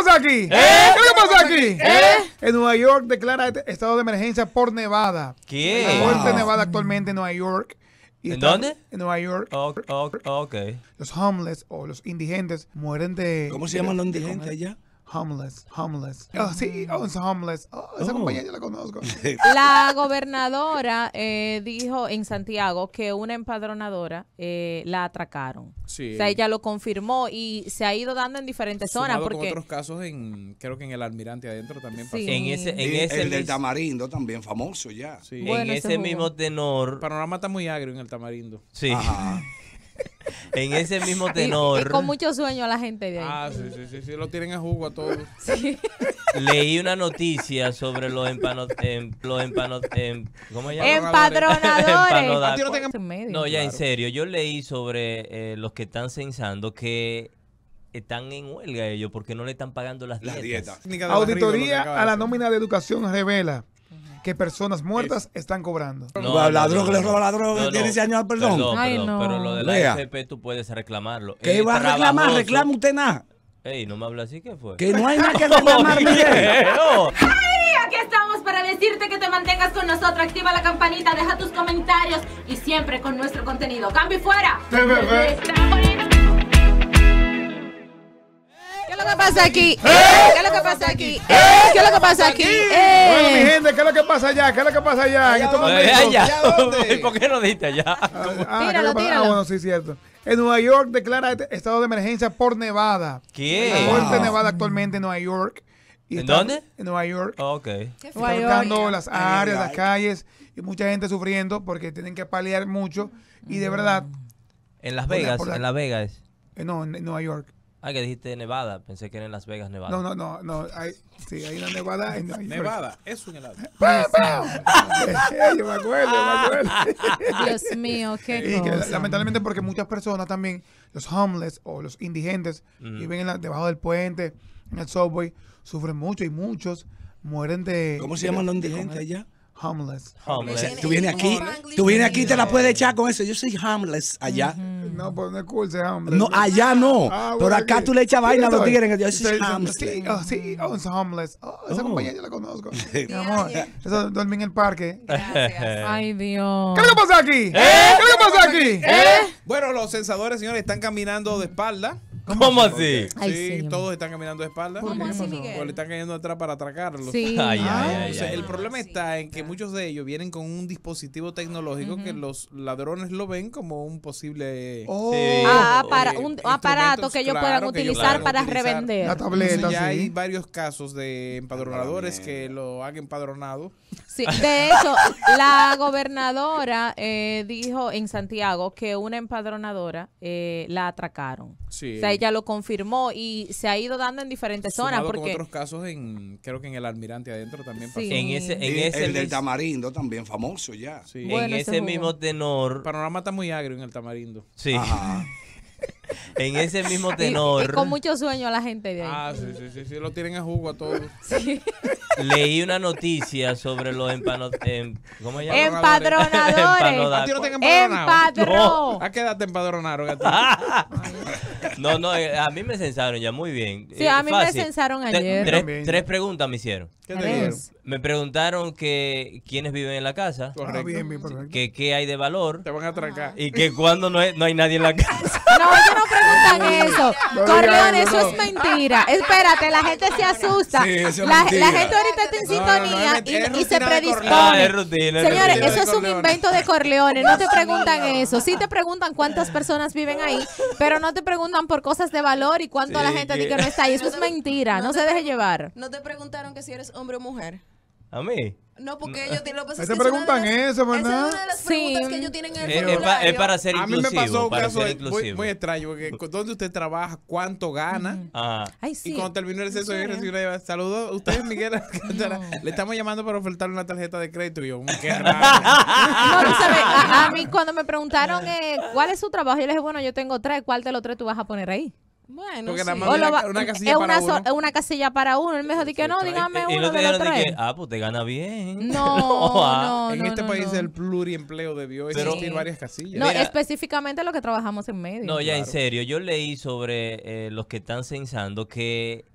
pasa aquí? ¿Qué es lo que pasa aquí? En Nueva York declara estado de emergencia por nevada. ¿Qué? Hay fuerte nevada actualmente en Nueva York. ¿En dónde? En Nueva York. Ok. Los homeless o los indigentes mueren de... ¿Cómo se llaman los indigentes allá? Homeless. Sí, es homeless. Esa compañía yo la conozco. La gobernadora dijo en Santiago que una empadronadora la atracaron. Sí. O sea, ella lo confirmó y se ha ido dando en diferentes zonas. Sumado Porque con otros casos, creo que en el Almirante adentro también pasó. Sí. El del Tamarindo también famoso ya. Sí. Bueno, En ese ese jugó. mismo tenor. El panorama está muy agrio en el Tamarindo. Sí. Ajá. En ese mismo y tenor. con mucho sueño a la gente de ahí. Sí, lo tienen a jugo a todos. Leí una noticia sobre los ¿cómo se llama? Empadronadores. ¿A ti no te En medio. No, ya en serio, yo leí sobre los que están censando que están en huelga ellos porque no le están pagando las dietas. Auditoría a la nómina de educación revela que personas muertas están cobrando. Ladrón que le roba la droga, tiene ese año al perdón. Ay, no. Pero lo de la Vea. AFP tú puedes reclamarlo. ¿Qué va a reclamar? Trabajoso. ¿Reclama usted nada? Ey, no me habla así, ¿qué fue? Que no hay nada que reclamar, Miguel. No. Aquí estamos para decirte que te mantengas con nosotros. Activa la campanita, deja tus comentarios y siempre con nuestro contenido. ¡Cambio y fuera! ¿Qué es lo que pasa aquí? ¿Qué es lo que pasa aquí? ¿Qué es lo que pasa aquí? Bueno, mi gente, ¿qué es lo que pasa allá? ¿Qué es lo que pasa allá? En estos momentos. Allá. dónde? ¿Por qué no dijiste allá? Tíralo, tíralo. Bueno, sí, cierto. En Nueva York declara estado de emergencia por nevada. ¿Qué? Hay fuerte nevada actualmente en Nueva York. Y ¿En está- dónde? En Nueva York. Ok. Está afectando las áreas, las calles y mucha gente sufriendo porque tienen que paliar mucho. Y de verdad, En Las Vegas, por la- en Las Vegas. No, en Nueva York. Ah, que dijiste Nevada. Pensé que era en Las Vegas, Nevada. No. Sí, hay una nevada en Nueva York. Nevada, es un helado. Yo me acuerdo. Dios mío, qué Y que cosa. lamentablemente porque muchas personas también, los homeless o los indigentes, viven debajo del puente, en el subway, sufren mucho y muchos mueren de... ¿Cómo se llaman los indigentes allá? Homeless. Homeless. Tú vienes aquí y te la puedes echar con eso. Yo soy homeless allá. No, pues no es cool ser homeless. No, allá no. Ah, Pero bueno, acá aquí- tú le echas vaina a los Estoy- tigres. Yo soy estoy- homeless. Sí, es homeless. Esa compañía yo la conozco. Mi amor, eso dormí en el parque. Ay, Dios. ¿Qué es lo que pasa aquí? ¿Qué es lo que pasa aquí? Bueno, los censadores, señores, están caminando de espalda. ¿Cómo así? Ay, Sí, sí. todos están caminando de espalda. ¿Cómo así, Porque le están cayendo atrás para atracarlos. Sí. Entonces, el problema está en que muchos de ellos vienen con un dispositivo tecnológico que los ladrones lo ven como un posible Sí. Un instrumentos, aparato que ellos puedan claro, que ellos utilizar puedan para utilizar. revender. La tableta, Entonces, ya sí. hay varios casos de empadronadores que lo han empadronado. Sí, de hecho, la gobernadora dijo en Santiago que una empadronadora la atracaron. Sí. O sea, ella lo confirmó y se ha ido dando en diferentes zonas. Sumado con Porque otros casos, creo que en el Almirante adentro también pasó. Sí. En ese El del mis- Tamarindo también famoso ya. Sí. Bueno, en ese ese jugó. mismo tenor. El panorama está muy agrio en el Tamarindo. Sí. Ajá. En ese mismo y tenor. con mucho sueño a la gente de ahí. Sí, lo tienen a jugo a todos. Leí una noticia sobre los ¿cómo se llama? Empadronadores. ¿A ti no te han empadronado? Empadró. ¿A qué edad te empadronaron a ti? No, a mí me censaron ya muy bien. Sí, a mí me Fácil. censaron ayer. También. Tres preguntas me hicieron. ¿Qué te dijeron? Me preguntaron que quiénes viven en la casa, Ah, bien, perfecto. que qué hay de valor Te van a atracar. y que cuando no hay nadie en la casa. No, ellos no preguntan eso. No Corleone, digas eso eso, es mentira. Espérate, la gente se asusta. Sí, eso es la mentira. gente ahorita está en sintonía es y se rutina de predispone. Ah, es rutina, es Señores, rutina. eso es un Corleone. invento de Corleone. No te preguntan eso. Sí te preguntan cuántas personas viven ahí, pero no te preguntan por cosas de valor y cuánto Sí, la gente dice que- que no está ahí. Eso es mentira. No se deje llevar. ¿No te preguntaron que si eres hombre o mujer? ¿A mí? No, porque ellos tienen... Ahí te preguntan eso, ¿verdad? Esa es una de las Sí. preguntas que ellos tienen en el Es formulario. para ser A mí me inclusivo. pasó un para caso ser muy, inclusivo. muy extraño, porque ¿dónde usted trabaja? ¿Cuánto gana? Ah. Ay, sí. Y cuando terminó el censo, yo recibí una llamada. Saludos, usted es Miguel Alcántara. Le estamos llamando para ofertarle una tarjeta de crédito. Y yo, qué raro. No, tú sabes, a mí cuando me preguntaron cuál es su trabajo, yo le dije, bueno, yo tengo 3, ¿cuál de los 3 tú vas a poner ahí? Bueno, Porque sí. nada más O lo va- una casilla es para una, uno. una casilla para uno. Él me dijo, di que no, dígame Y uno no te de los dijeron de 3. que, pues te gana bien. No, En no, este no, país no. el pluriempleo debió existir varias casillas. No, Mira. específicamente lo que trabajamos en medio. No, ya en Claro. serio, yo leí sobre los que están censando que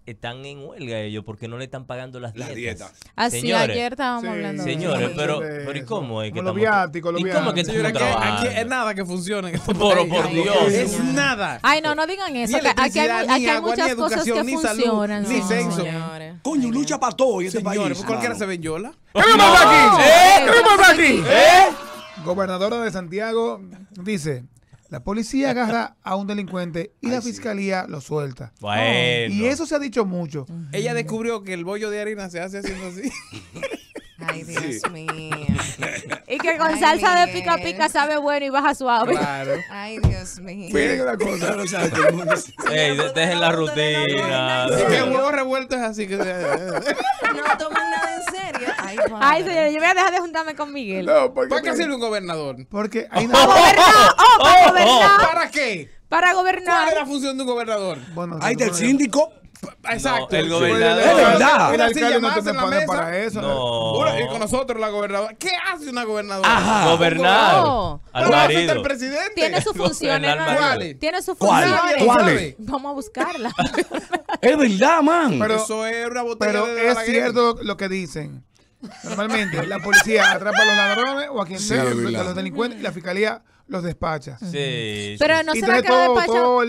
están en huelga ellos porque no le están pagando las dietas. Así, Señores. ayer estábamos Sí, hablando. Señores, Sí, pero de ¿y cómo es que como los estamos- viáticos, los ¿Y cómo es que viáticos. estamos Señora, trabajando? aquí es nada que funcione en este Por país. Dios. Es nada. Ay, no digan eso. Ni Que aquí hay, electricidad, ni aquí hay agua, muchas ni cosas educación, que ni salud, funcionan. ni no. censo. Señores. Coño, lucha para todo en este Señores, país. ¿por cualquiera se mano. ven yola? ¿Qué pasa aquí? ¿Qué pasa aquí? ¿Eh? Gobernadora de Santiago dice, la policía agarra a un delincuente y la fiscalía lo suelta. Bueno. Y eso se ha dicho mucho. Ella descubrió que el bollo de harina se hace haciendo así. Ay, Dios mío. Y que con Ay, salsa de Miguel. pica pica sabe bueno y baja suave. Claro. Ay, Dios mío. Miren una cosa. Claro, sabe, todo el mundo- Ey, dejen la rutina. Y que el huevo revuelto es así. Que No toman nada en serio. Ay, Ay, padre. señor, yo voy a dejar de juntarme con Miguel. No, porque, ¿Para qué sirve un gobernador? porque hay Para una... gobernar. Oh, para gobernar. ¿Para qué? Para ¿Cuál gobernar. es la función de un gobernador? Bueno, Hay del bueno, síndico. Exacto. el el- gobernador. Es verdad. El Una silla alcalde no más tiene en la poder mesa. para eso. No. Y con nosotros la gobernadora. ¿Qué hace una gobernadora? Ajá. Gobernar. No. Al ¿Cuál hace el marido. presidente? Tiene sus funciones. Gobernar ¿no? ¿Cuáles? Tiene sus ¿Cuál? funciones. ¿Cuáles? Vamos a buscarla. Es verdad, man. Pero- Eso es una botella Pero de es Balaguer. cierto lo que dicen. Normalmente la policía atrapa a los ladrones o a quien Sí, sea, es a verdad. los delincuentes, y la fiscalía los despacha. Sí. Pero no Y será entonces que lo todo, despachan. todo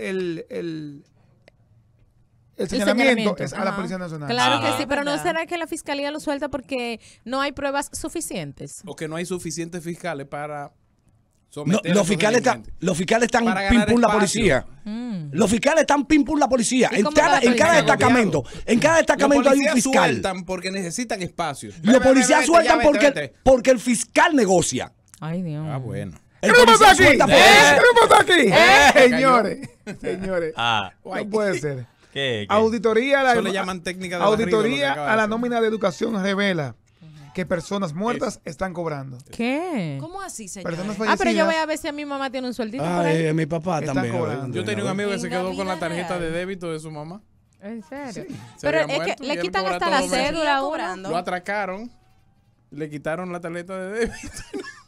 el señalamiento es a la Ajá. Policía Nacional. Claro que Ajá. sí, pero ¿no ¿Verdad? será que la fiscalía lo suelta porque no hay pruebas suficientes? O que no hay suficientes fiscales para No, someter a los esos fiscales delincuentes. están Para pim ganar pum la espacio. policía. Mm. Los fiscales están pim pum la policía. ¿Y En cómo cada, va la en cada policía? destacamento. En cada Los destacamento hay un policías fiscal. sueltan porque necesitan espacio. Los policías sueltan porque porque el fiscal negocia. Ay, Dios. Ah, bueno. El ¿Qué policía pasa aquí? suelta por ¿Qué eso. pasa aquí? Señores, señores, Ah, no puede ser. ¿qué? Auditoría, Eso le llaman técnica de barrido, lo que auditoría acaba de a la hacer. nómina de educación revela que personas muertas están cobrando. ¿Qué? ¿Cómo así, señor? Personas Ah, pero yo fallecidas voy a ver si a mi mamá tiene un sueldito por Ay, ahí. mi papá Están también. cobrando. Yo tenía un amigo que se En la quedó con la vida tarjeta de real. débito de su mamá. ¿En serio? Se Pero había es muerto que y le él quitan cobra hasta la todos los meses. cédula a uno. cobrando. Lo atracaron. Le quitaron la tarjeta de débito.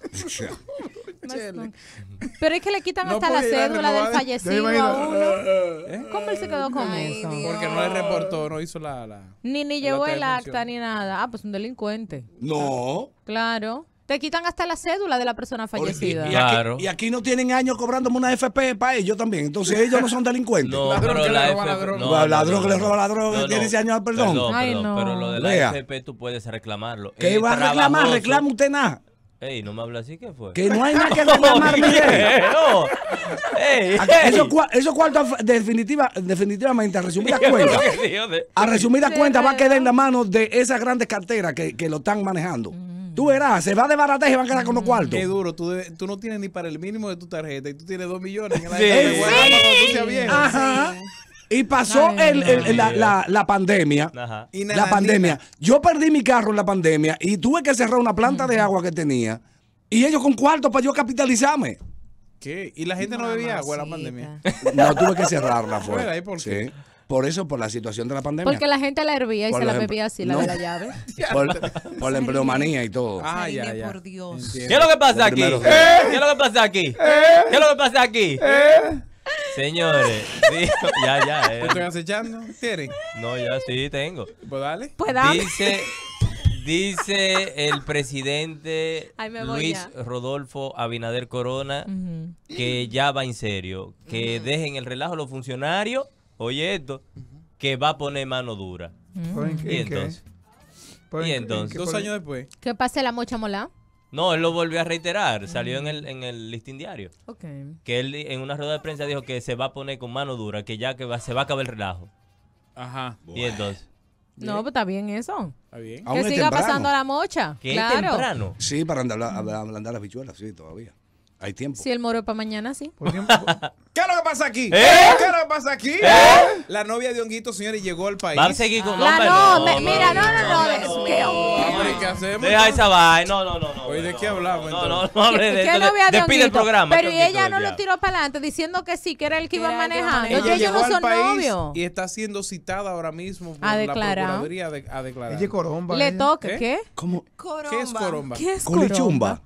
Chele. Pero es que le quitan No hasta la podía ir a cédula del renovar. Yo fallecido me a imagino, uno. ¿Cómo él se quedó con Ay, eso? Dios. Porque no le reportó, no hizo la... Ni la llevó el defunción. acta ni nada. Ah, pues un delincuente. No. Claro. Te quitan hasta la cédula de la persona fallecida. Y Claro. aquí no tienen años cobrándome una FP para ellos también. Entonces ellos no son delincuentes. No, Ladrón pero que le la roba FP ladrón. Ladrón que le roba ladrón, tiene ese año de perdón. Ay, no. Pero lo de la Vea. FP tú puedes reclamarlo. ¿Qué Es va a reclamar? trabajoso. Reclama usted nada. Ey, no me habla así, ¿qué fue? Que no hay nada que reclamar, Miguel. No. Ey, Esos cuartos definitivamente a resumida cuenta. Dios de- A resumida Sí, cuenta va a pero- quedar en la mano de esas grandes carteras que lo están manejando. Tú verás, se va de barata y se van a quedar con los cuartos. Qué duro, tú no tienes ni para el mínimo de tu tarjeta y tú tienes 2 millones en la Sí. FP. Sí. Bueno, cuando tú seas viejo. Ajá. Y pasó Ay, la pandemia. Ajá. Y La pandemia. Yo perdí mi carro en la pandemia y tuve que cerrar una planta de agua que tenía. Y ellos con cuartos para yo capitalizarme. ¿Qué? ¿Y la gente no bebía agua en la pandemia? No, tuve que cerrarla. Fue. Fuera, ¿y por qué? Sí. Por eso, por la situación de la pandemia. Porque la gente la hervía y Por se la ejemplo, bebía así, la no. de la llave. Por la empleomanía y todo. Ah, Ay, ya, ya. por Dios. Entiendo. ¿Qué es lo que pasa Lo aquí? primero. ¿Qué es lo que pasa aquí? ¿Qué es lo que pasa aquí? Señores, dijo- ya, ¿Te estoy acechando? ¿Quieres? No, ya sí tengo. Pues dale. Pues dame. Dice el presidente Ay, me voy Luis ya. Rodolfo Abinader Corona Ujú. que ya va en serio, que dejen el relajo a los funcionarios, oye esto, que va a poner mano dura. ¿Pero en Y qué? entonces, ¿Pero y en qué? entonces. 2 años después. ¿Qué pase la mocha molá? No, él lo volvió a reiterar, salió en el listín diario, Ok. que él en una rueda de prensa dijo que se va a poner con mano dura, que ya se va a acabar el relajo. Ajá. Y entonces, No, pues está bien eso. Está bien. Aún Que es siga temprano. pasando a la mocha. que es Claro. temprano. Sí, para ablandar las bichuelas, sí, todavía. Hay tiempo. Si el moro es para mañana, sí. Por ejemplo, ¿Qué es lo que pasa aquí? ¿Qué es lo que pasa aquí? La novia de Honguito, señores, llegó al país. Va a seguir con La hombre, mira, no. ¿Qué Hombre, ¿qué hacemos? Deja esa vaina, no. Oye, ¿de qué hablamos, No, entonces? no hable de ¿Qué esto. novia de Despide el Honguito? programa. Pero que y Honguito ella del no le diablo. tiró para adelante diciendo que sí, que era el que Que iba era el que iba manejando. manejando. Ella Ellos llegó no al son país novios. y está siendo citada ahora mismo por A la declarar. Procuraduría a declarar. ella es coromba. Le ella. toca, ¿Qué? ¿qué? ¿Cómo? Coromba. ¿Qué es coromba? ¿Qué es Colichumba. coromba?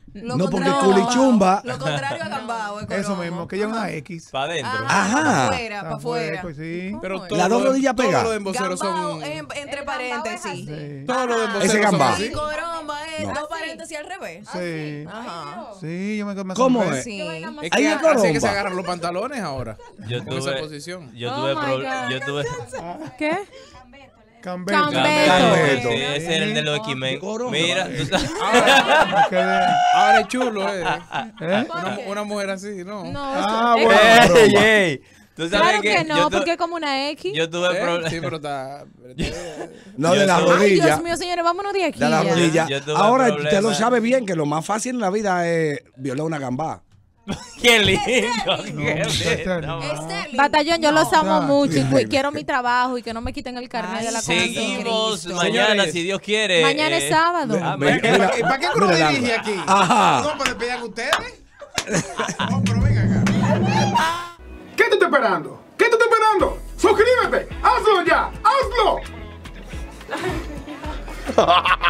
Lo No, porque contrario- culichumba. Lo contrario a gambao. es Eso coromo. mismo, que ella es una X. Para adentro. Ajá. Para afuera, para Está afuera. hueco, sí. Pero Las todos dos los- rodillas todos pegadas. los emboceros Gambao son. entre El gambao paréntesis. es así. Sí. Todos los emboceros Ese son gambao. así. Y coromba es No. dos paréntesis al revés. Sí. Ajá. Sí, yo me ¿Cómo asombré. es? Sí. Es Ahí que es así es que coromba. se agarran los pantalones ahora. Yo En esa tuve, posición. yo Oh tuve, my God. yo tuve, ¿Qué? Cambeto. Cambeto. Sí, ese era el de los X-Men. Corona. Mira, tú sabes- Me quedé. Ahora es chulo, ¿Eh? Una mujer así, ¿no? No, Ah, es- bueno. Ey, ey. Tú sabes claro que yo no, tu- porque es como una X. yo tuve problemas. Sí, pero está. No, Yo de la soy- Ay, rodilla. Dios mío, señores, vámonos de aquí. De la ya. rodilla. Yo tuve Ahora, problemas. usted lo sabe bien que lo más fácil en la vida es violar una gambá. Qué lindo. qué muchacha, lindo. no. Sterling. Batallón, yo los amo ya, mucho y sí. quiero mi trabajo y que no me quiten el carnet de la Seguimos Cristo. mañana, Señores, si Dios quiere. Mañana es sábado. Ah, Mira, ¿Para qué uno mira, dirige Largo. aquí? Ajá. No, para despedir ustedes. No, pero venga acá. ¿Qué te está esperando? ¿Qué te está esperando? ¡Suscríbete! ¡Hazlo ya! ¡Hazlo!